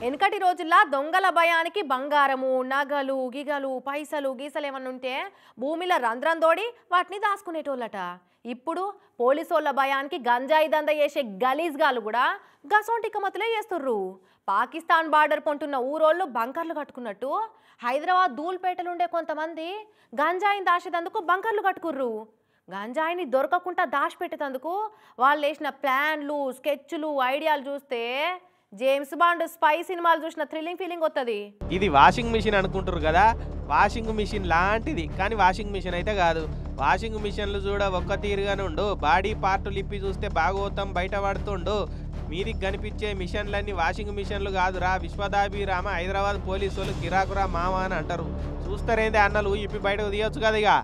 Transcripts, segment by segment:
వెనకటి రోజుల్లో దొంగల భయానికి బంగారము నగలు గిగలు పైసలు గీసలు ఏమన్నా ఉంటే భూమిలో రంధ్రం తోడి వాటిని దాచుకునేటోళ్ళట. ఇప్పుడు పోలీసోళ్ళ భయానికి గంజాయి దంద చేసే గలీజ్గాలు కూడా గసొంటి కమతులే చేస్తుర్రు. పాకిస్తాన్ బార్డర్ పొంటున్న ఊరోళ్ళు బంకర్లు కట్టుకున్నట్టు హైదరాబాద్ ధూల్పేటలుండే కొంతమంది గంజాయిని దాచేదందుకు బంకర్లు కట్టుకుర్రు. గంజాయిని దొరకకుండా దాచిపెట్టేందుకు వాళ్ళు వేసిన ప్లాన్లు స్కెచ్లు ఐడియాలు చూస్తే జేమ్స్ బాండ్ స్పై సినిమాలు చూసిన థ్రిల్లింగ్ ఫీలింగ్ వస్తుంది. ఇది వాషింగ్ మిషన్ అనుకుంటారు కదా, వాషింగ్ మిషన్ లాంటిది కానీ వాషింగ్ మిషన్ అయితే కాదు. వాషింగ్ మిషన్లు చూడ ఒక్క తీరుగానే ఉండు, బాడీ పార్టులు ఇప్పి చూస్తే భాగవతం బయట పడుతుండు. మీదికి కనిపించే మిషన్లన్నీ వాషింగ్ మిషన్లు కాదురా, విశ్వదాభిరామ హైదరాబాద్ పోలీసు వాళ్ళు కిరాకురా మామ అని అంటారు. చూస్తారేంది అన్నలు ఇప్పి బయటకు తీయొచ్చు కదా. ఇక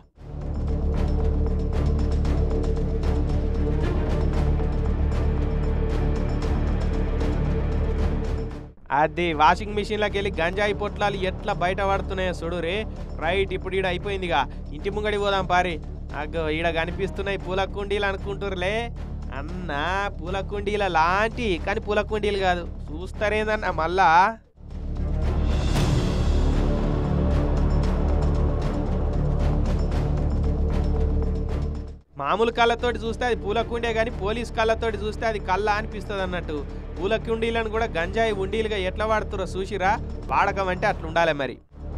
అది వాషింగ్ మిషన్లోకి వెళ్ళి గంజాయి పొట్లాలు ఎట్లా బయట పడుతున్నాయో చూడురే. రైట్, ఇప్పుడు ఈడ అయిపోయిందిగా, ఇంటి ముంగడి పోదాం పారి. అగ్గో ఈడ కనిపిస్తున్నాయి పూల కుండీలు అనుకుంటుర్రులే అన్న, పూల కుండీల లాంటి కానీ పూల కుండీలు కాదు. చూస్తారేందన్న మళ్ళా మామూలు కళ్ళతోటి చూస్తే అది పూల కుండే కానీ పోలీస్ కళ్ళతోటి చూస్తే అది కళ్ళ అనిపిస్తుంది అన్నట్టు. పూల కుండీలను కూడా గంజాయి ఉండీలుగా ఎట్లా వాడుతురో చూసిరా. వాడకం అంటే అట్లా ఉండాలి మరి.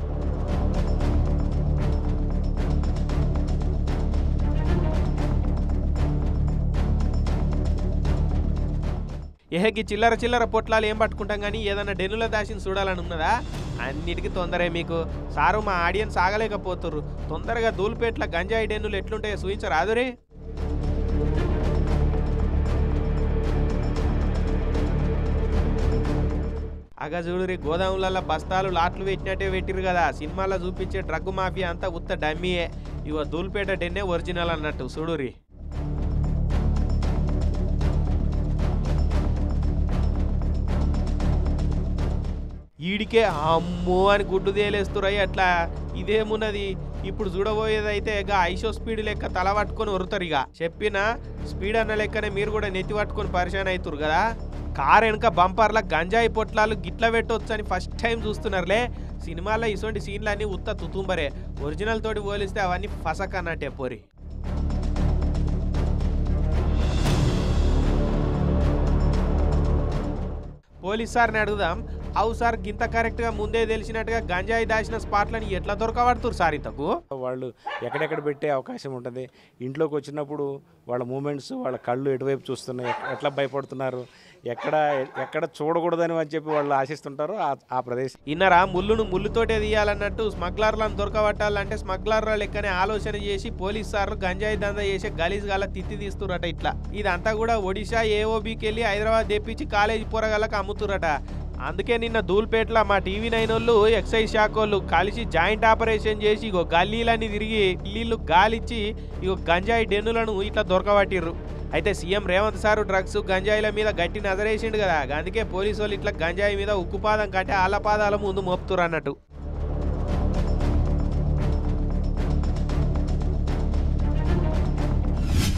ఏహకి చిల్లర చిల్లర పొట్లాలు ఏం పట్టుకుంటాం కానీ ఏదన్నా డెన్నుల దాచిని చూడాలని ఉన్నదా? అన్నిటికీ తొందరే మీకు. సారు మా ఆడియన్స్ ఆగలేకపోతుర్రు. తొందరగా ధూల్పేట్ల గంజాయి డెన్నులు ఎట్లుంటాయో చూపించరాదురే. అగా చూడురి, గోదాములలో బస్తాలు లాట్లు పెట్టినట్టే పెట్టిరు కదా. సినిమాలో చూపించే డ్రగ్ మాఫియా అంతా ఉత్త డమ్మీయే. ఇవ ధూల్పేట డెన్నే ఒరిజినల్ అన్నట్టు చూడురి. ఈడికే అమ్మో అని గుడ్డు తేలేస్తురయ్యి అట్లా. ఇదేమున్నది ఇప్పుడు చూడబోయేదైతే ఇక ఐషో స్పీడ్ లెక్క తల పట్టుకొని వరుతారు. ఇక చెప్పిన స్పీడ్ అన్న లెక్కనే మీరు కూడా నెత్తి పట్టుకొని పరిశాన్ అవుతారు కదా. కారు వెనక బంపర్ల గంజాయి పొట్లాలు గిట్ల పెట్టవచ్చు అని ఫస్ట్ టైం చూస్తున్నారులే. సినిమాల్లో ఇటువంటి సీన్లు అన్నీ ఉత్త తుతుంబరే. ఒరిజినల్ తోటి పోలిస్తే అవన్నీ ఫసక్ అన్నట్టే పోరి. పోలీస్ సార్ని అడుగుదాం. అవు సార్, గింత కరెక్ట్గా ముందే తెలిసినట్టుగా గంజాయి దాచిన స్పాట్లని ఎట్లా దొరకబడుతురు సార్? ఇంతకు వాళ్ళు ఎక్కడెక్కడ పెట్టే అవకాశం ఉంటుంది. ఇంట్లోకి వచ్చినప్పుడు వాళ్ళ మూమెంట్స్, వాళ్ళ కళ్ళు ఎటువైపు చూస్తున్నాయి, ఎట్లా భయపడుతున్నారు, ఎక్కడ చూడకూడదని అని చెప్పి వాళ్ళు ఆశిస్తుంటారు ఆ ప్రదేశం. ఇన్నరా, ముళ్ళును ముళ్ళుతోటే తీయాలన్నట్టు స్మగ్లర్లను దొరకబట్టాలంటే స్మగ్లర్ల లెక్కనే ఆలోచన చేసి పోలీస్ సార్లు గంజాయి దందా చేసే గలీజ్ గాల తిత్తి తీస్తురట. ఇట్లా ఇదంతా కూడా ఒడిశా ఏఓబీకి వెళ్ళి హైదరాబాద్ తెప్పించి కాలేజీ పోరగాళ్ళకి అమ్ముతురట. అందుకే నిన్న ధూల్పేటలో మా టీవీ9 వాళ్ళు ఎక్సైజ్ శాఖ వాళ్ళు కలిసి జాయింట్ ఆపరేషన్ చేసి ఇగో గల్లీలన్నీ తిరిగి ఇల్లు గాలిచ్చి ఇగో గంజాయి డెన్నులను ఇట్లా దొరకబట్టిర్రు. అయితే సీఎం రేవంత్ సారు డ్రగ్స్ గంజాయిల మీద గట్టి నజరేసిండు కదా. అందుకే పోలీసు వాళ్ళు ఇట్లా గంజాయి మీద ఉక్కుపాదం కట్టి ఆలపాదాల ముందు మోపుతురు అన్నట్టు.